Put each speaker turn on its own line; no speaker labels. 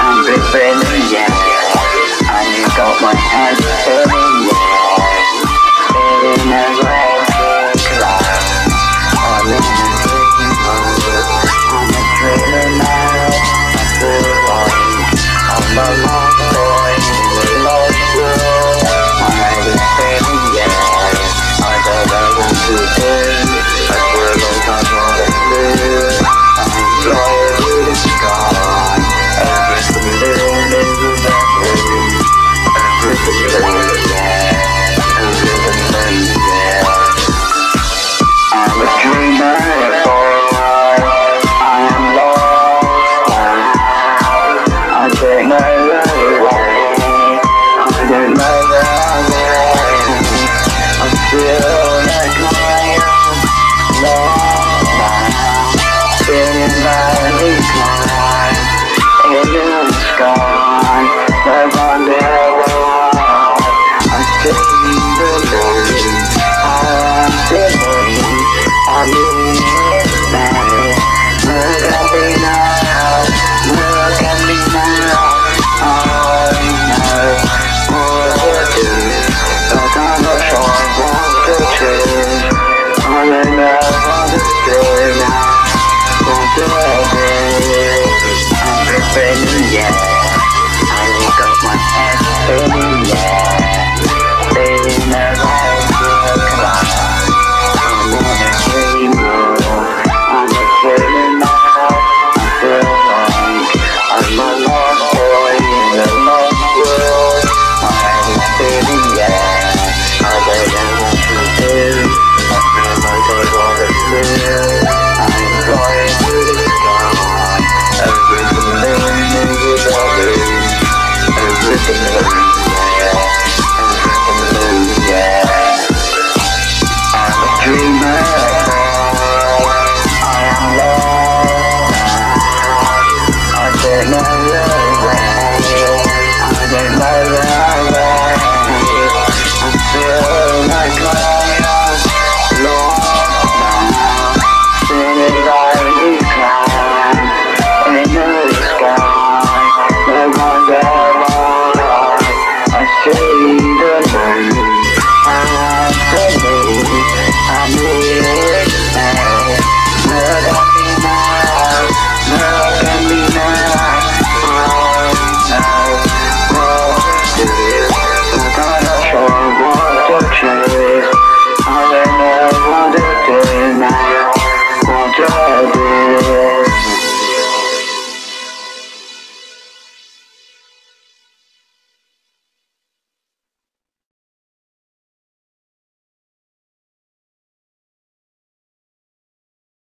I'm preparing, yeah. I got my hands turning, yeah. In a red cloud, I'm in a dream world. I'm a dreamer now, I feel like I'm a lost boy in a lost world. My head is spinning, yeah. I don't know what to do. I swear like I want to live. I'm flying to the sky. Everything living is a memory. Everything living, yeah. Everything living, yeah. I'm a dreamer for a while. I am lost now. I don't know where I don't know where I'm going. I feel like I am lost now. Feeling very kind in the sky. Where I'm there, I see the moon. I'm sitting, I'm in bed. Look at me now, look at me now. I know what to do, but I'm not sure what to choose. I don't know what to do now. What do I do? I'm preparing, yeah. I got my head spinning, yeah. In a red cloud, I'm in a dream world. I'm a dreamer now. I feel like I'm a lost boy in a lost world. My head is spinning, yeah. I don't know what to do. I feel like I wanna live. I'm flying to the sky. Everything living is a memory. Everything living, yeah. Everything living, yeah. I'm a dreamer. I am lost now. I don't know where